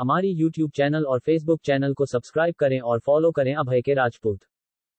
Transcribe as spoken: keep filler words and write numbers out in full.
हमारी YouTube channel और Facebook channel को सब्सक्राइब करें और फॉलो करें अभय के राजपूत।